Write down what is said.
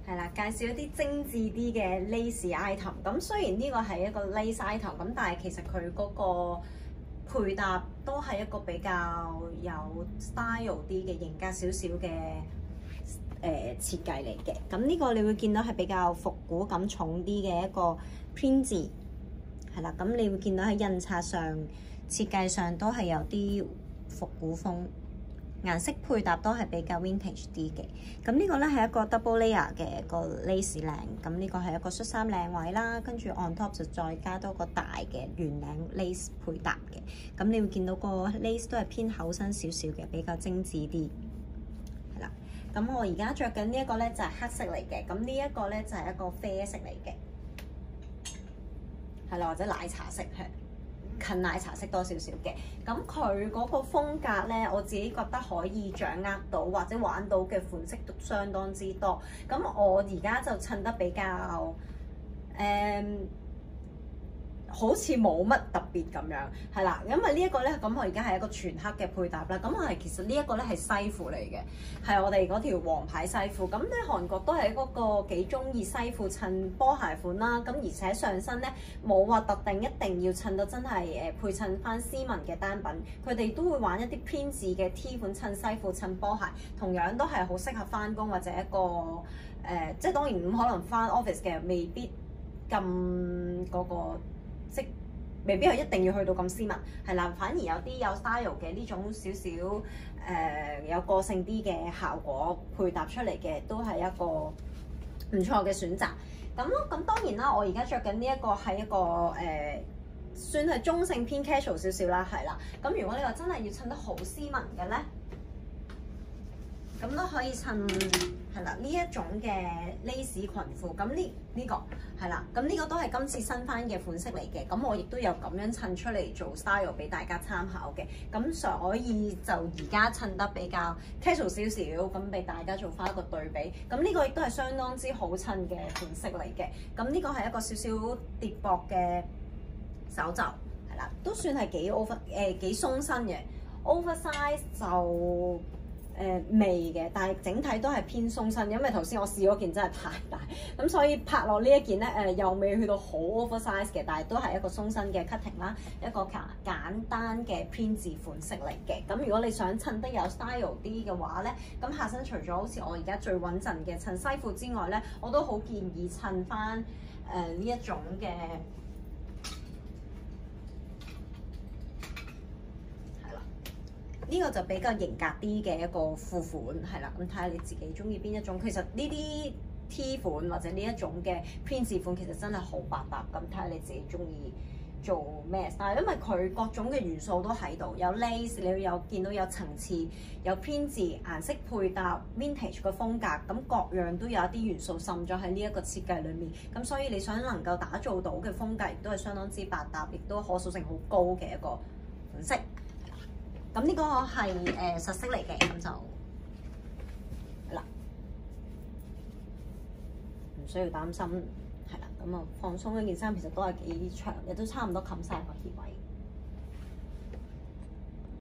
係啦，介紹一啲精緻啲嘅 lace item。咁雖然呢個係一個 lace item，咁但係其實佢嗰個配搭都係一個比較有 style 啲嘅型格少少嘅設計嚟嘅。咁呢個你會見到係比較復古感重啲嘅一個 print 字，係啦。咁你會見到喺印刷上設計上都係有啲復古風。顏色配搭都係比較 vintage 啲嘅，咁呢個咧係一個 double layer 嘅個 lace 領，咁呢個係一個恤衫領位啦，跟住 on top 就再加多個大嘅圓領 lace 配搭嘅，咁你會見到個 lace 都係偏厚身少少嘅，比較精緻啲，係啦。咁我而家着緊呢一個咧就係黑色嚟嘅，咁呢一個咧就係一個啡色嚟嘅，係啦，或者奶茶色係。近奶茶色多少少嘅，咁佢嗰個風格咧，我自己覺得可以掌握到或者玩到嘅款式都相當之多。咁我而家就襯得比較好似冇乜特別咁樣，係啦，因為呢一個咧，咁我而家係一個全黑嘅配搭啦。咁我係其實呢一個咧係西褲嚟嘅，係我哋嗰條黃牌西褲。咁咧韓國都係嗰個幾中意西褲襯波鞋款啦。咁而且上身咧冇話特定一定要襯到真係配襯翻斯文嘅單品，佢哋都會玩一啲偏字嘅 T 款襯西褲襯波鞋，同樣都係好適合翻工或者一個即係當然唔可能翻 office 嘅，未必咁嗰個。即未必係一定要去到咁斯文，係啦，反而有啲有 style 嘅呢種少少有個性啲嘅效果配搭出嚟嘅，都係一個唔錯嘅選擇。咁當然啦，我而家着緊呢一個係一個算係中性偏 casual 少少啦，係啦。咁如果你話真係要襯得好斯文嘅咧，咁都可以襯係啦呢一種嘅 lace 裙褲。咁呢個係啦，咁呢個都係今次新翻嘅款式嚟嘅。咁我亦都有咁樣襯出嚟做 style 俾大家參考嘅。咁所以就而家襯得比較 casual 少少，咁俾大家做翻一個對比。咁呢個亦都係相當之好襯嘅款式嚟嘅。咁呢個係一個少少疊薄嘅手袖，係啦，都算係幾鬆身嘅 oversize 就。微嘅，但係整體都係偏鬆身，因為頭先我試嗰件真係太大，咁所以拍落呢一件咧又未去到好 oversize 嘅，但係都係一個鬆身嘅 cutting 啦，一個簡單嘅編字款式嚟嘅。咁如果你想襯得有 style 啲嘅話咧，咁下身除咗好似我而家最穩陣嘅襯西褲之外咧，我都好建議襯翻呢一種嘅。呢個就比較型格啲嘅一個褲款，係啦，咁睇下你自己中意邊一種。其實呢啲 T 款或者呢一種嘅編字款其實真係好百搭，咁睇下你自己中意做咩 style。因為佢各種嘅元素都喺度，有 lace，你有見到有層次，有編字，顏色配搭 vintage 嘅風格，咁各樣都有一啲元素滲咗喺呢一個設計裡面。咁所以你想能夠打造到嘅風格，亦都係相當之百搭，亦都可塑性好高嘅一個款式。咁呢個係實色嚟嘅，咁就嗱，唔需要擔心，係啦。咁啊，放鬆一件衫其實都係幾長嘅，都差唔多冚晒個脅位。